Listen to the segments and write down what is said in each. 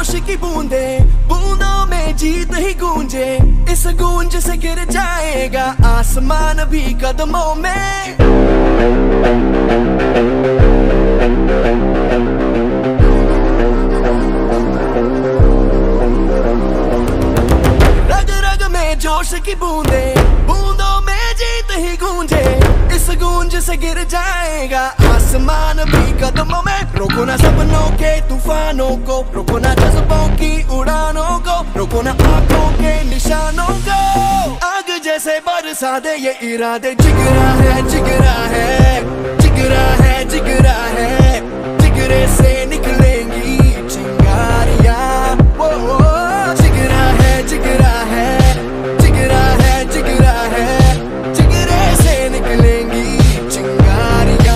जोश की बूंदे, बूंदों में जीत ही गूंजे। इस गूंज से गिर जाएगा आसमान भी कदमों में। रग रग में जोश की बूंदे, बूंदों में जीत ही गूंजे। इस गूंज से गिर जाएगा आसमान भी कदमों में। रोको ना सपनों के तूफानों को, रोको ना जज्बों की उड़ानों को, रोको ना आंखों के निशानों को। आग जैसे बरसा दे ये इरादे। जिगरा है, जिगरा है, जिगरा है, जिगरा है। जिगरे से निकलेंगी चिंगारियां। वो जिगरा है, जिगरा है, जिगरा है, जिगरा है। जिगरे से निकलेंगी चिंगारियां।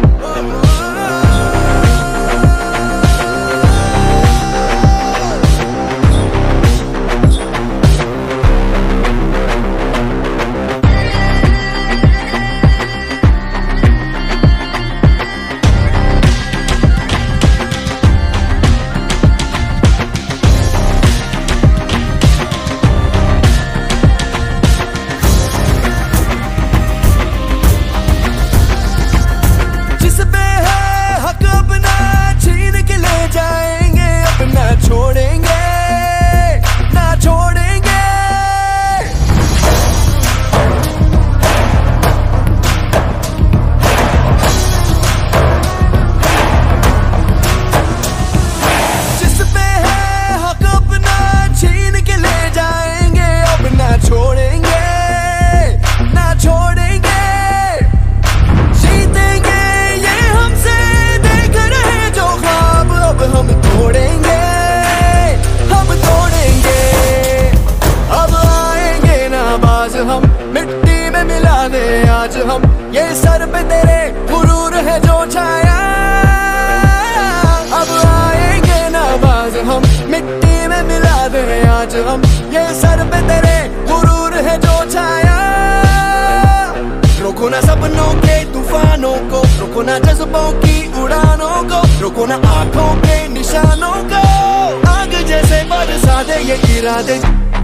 हम मिट्टी में मिला दे आज हम, ये सर पे तेरे गुरूर है जो छाया। अब आएंगे ना बाज हम, मिट्टी में मिला दे आज हम, ये सर पे तेरे गुरूर है जो छाया। रोको ना सपनों के तूफानों को, रोको ना जज्बों की उड़ानों को, रोको ना आंखों के निशानों को। आग जैसे बरसा दे ये इरादे।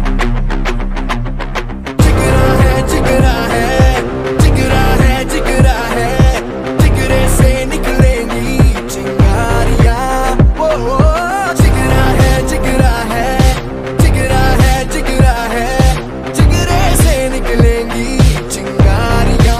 जिगरा है, जिगरा है, जिगरा है। जिगरे से निकलेंगी चिंगारियां। वो जिगरा है, जिगरा है, जिगरा है, जिगरा है। जिगरे से निकलेंगी चिंगारियां।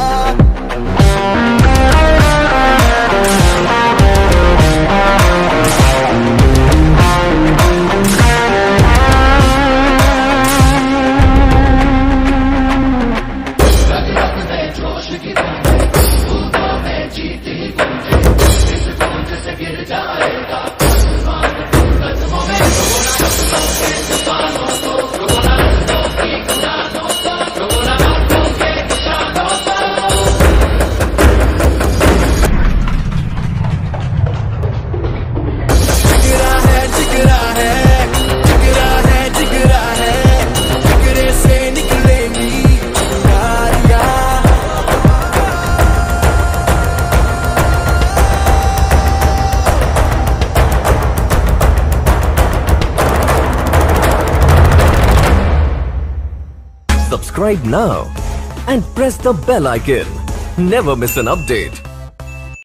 Subscribe now and press the bell icon. Never miss an update.